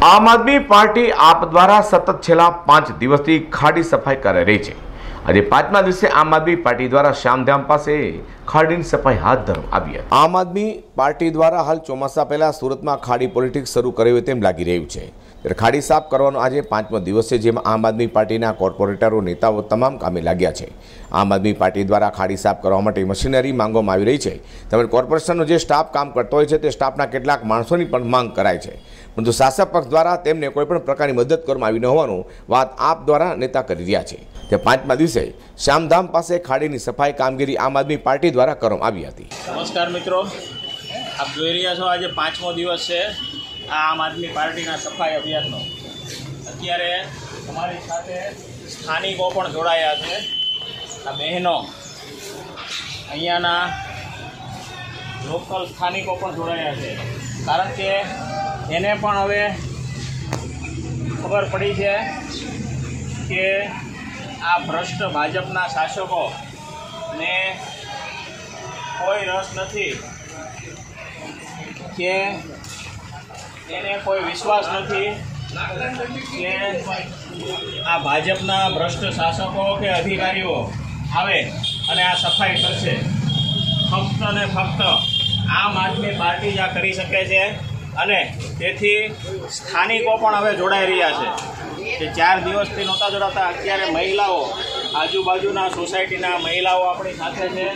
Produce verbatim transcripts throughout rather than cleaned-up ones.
આમ આદમી પાર્ટી આપ દ્વારા સતત છેલ્લા પાંચ દિવસથી ખાડી સફાઈ કરી રહી છે। આજે પાંચમા દિવસે આમ આદમી પાર્ટી દ્વારા શ્યામધામ પાસે ખાડીની સફાઈ હાથ ધરવામાં આવી હતી। આમ આદમી પાર્ટી દ્વારા હાલ ચોમાસા પહેલા સુરતમાં ખાડી પોલિટિક્સ શરૂ કર્યું તેમ લાગી રહ્યું છે। ત્યારે ખાડી સાફ કરવાનો આજે પાંચમો દિવસ છે, જેમાં આમ આદમી પાર્ટીના કોર્પોરેટરો નેતાઓ તમામ કામે લાગ્યા છે। આમ આદમી પાર્ટી દ્વારા ખાડી સાફ કરવા માટે મશીનરી માંગવામાં આવી રહી છે, તેમજ કોર્પોરેશનનો જે સ્ટાફ કામ કરતો હોય છે તે સ્ટાફના કેટલાક માણસોની પણ માંગ કરાય છે, પરંતુ શાસક પક્ષ દ્વારા તેમને કોઈપણ પ્રકારની મદદ કરવામાં આવી ન હોવાનું વાત આપ દ્વારા નેતા કરી રહ્યા છે। તે પાંચમા દિવસે શ્યામધામ પાસે ખાડીની સફાઈ કામગીરી આમ આદમી પાર્ટી દ્વારા કરવામાં આવી હતી। નમસ્કાર મિત્રો, આપ જોઈ રહ્યા છો આજે પાંચમો દિવસ છે આ આમ આદમી પાર્ટીના સફાઈ અભિયાનનો। અત્યારે અમારી સાથે સ્થાનિકો પણ જોડાયા છે। આ બહેનો અહીંયાના લોકલ સ્થાનિકો પણ જોડાયા છે, કારણ કે એને પણ હવે ખબર પડી છે કે આ ભ્રષ્ટ ભાજપના શાસકોને કોઈ રસ નથી, કે એને કોઈ વિશ્વાસ નથી કે આ ભાજપના ભ્રષ્ટ શાસકો કે અધિકારીઓ આવે અને આ સફાઈ કરશે। ફક્ત ને ફક્ત આમ આદમી પાર્ટી જ આ કરી શકે છે, અને તેથી સ્થાનિકો પણ હવે જોડાઈ રહ્યા છે કે ચાર દિવસથી નહોતા જોડાતા। અત્યારે મહિલાઓ, આજુબાજુના સોસાયટીના મહિલાઓ આપણી સાથે છે,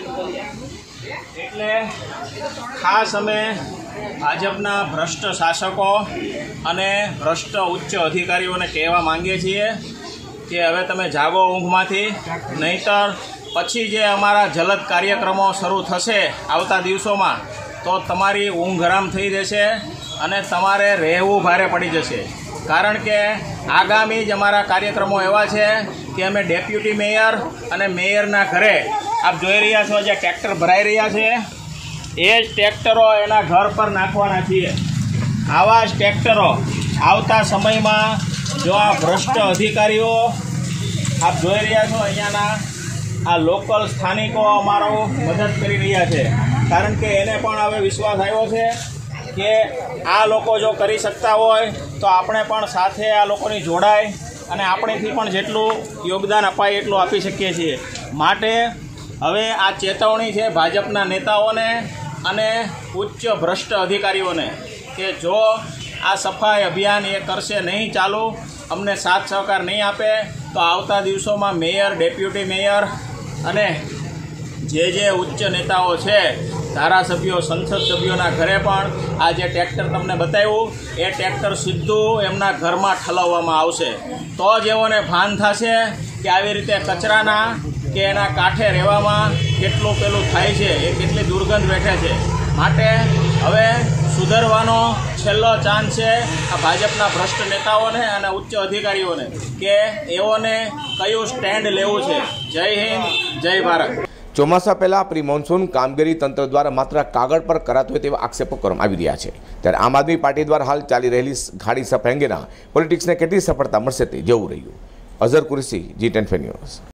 એટલે ખાસ અમે ભાજપના ભ્રષ્ટ શાસકો અને ભ્રષ્ટ ઉચ્ચ અધિકારીઓને કહેવા માંગીએ છીએ કે હવે તમે જાગો ઊંઘમાંથી, નહીંતર પછી જે અમારા જલદ કાર્યક્રમો શરૂ થશે આવતા દિવસોમાં તો તમારી ઊંઘ હરામ થઈ જશે અને તમારે રહેવું ભારે પડી જશે। કારણ કે આગામી જ અમારા કાર્યક્રમો એવા છે કે અમે ડેપ્યુટી મેયર અને મેયરના ઘરે આપ જોઈ રહ્યા છો જે ટ્રેક્ટર ભરાઈ રહ્યા છે, એ જ ટ્રેક્ટરો એના ઘર પર નાખવાના છીએ। આવા જ ટ્રેક્ટરો આવતા સમયમાં જો આ ભ્રષ્ટ અધિકારીઓ આપ જોઈ રહ્યા છો અહીંયાના આ લોકલ સ્થાનિકો અમારો મદદ કરી રહ્યા છે, કારણ કે એને પણ હવે વિશ્વાસ આવ્યો છે કે આ લોકો જો કરી શકતા હોય તો આપણે પણ સાથે આ લોકોની જોડાય અને આપણેથી પણ જેટલું યોગદાન અપાય એટલું આપી શકીએ છીએ। માટે હવે આ ચેતવણી છે ભાજપના નેતાઓને અને ઉચ્ચ ભ્રષ્ટ અધિકારીઓને કે જો આ સફાઈ અભિયાન એ કરશે નહીં ચાલુ, અમને સાથ સહકાર નહીં આપે તો આવતા દિવસોમાં મેયર, ડેપ્યુટી મેયર અને જે જે ઉચ્ચ નેતાઓ છે, ધારાસભ્યો, સંસદ સભ્યોના ઘરે પણ આ જે ટ્રેક્ટર તમને બતાવ્યું એ ટ્રેક્ટર સીધું એમના ઘરમાં ઠલાવવામાં આવશે। તો જ એઓને ભાન થશે કે આવી રીતે કચરાના કે એના કાંઠે રહેવામાં કેટલું પેલું થાય છે, એ કેટલી દુર્ગંધ બેઠે છે। માટે હવે સુધરવાનો છેલ્લો ચાન્સ છે આ ભાજપના ભ્રષ્ટ નેતાઓને અને ઉચ્ચ અધિકારીઓને કે એઓને કયું સ્ટેન્ડ લેવું છે। જય હિન્દ, જય ભારત। ચોમાસા પહેલા પ્રી મોન્સૂન કામગીરી તંત્ર દ્વારા માત્ર કાગળ પર કરાતું હોય તેવા આક્ષેપો કરવામાં આવી રહ્યા છે, ત્યારે આમ આદમી પાર્ટી દ્વારા હાલ ચાલી રહેલી ખાડી સફાઈ અંગેના પોલિટિક્સને કેટલી સફળતા મળશે તે જોવું રહ્યું। Azhar Qureshi, G ten news.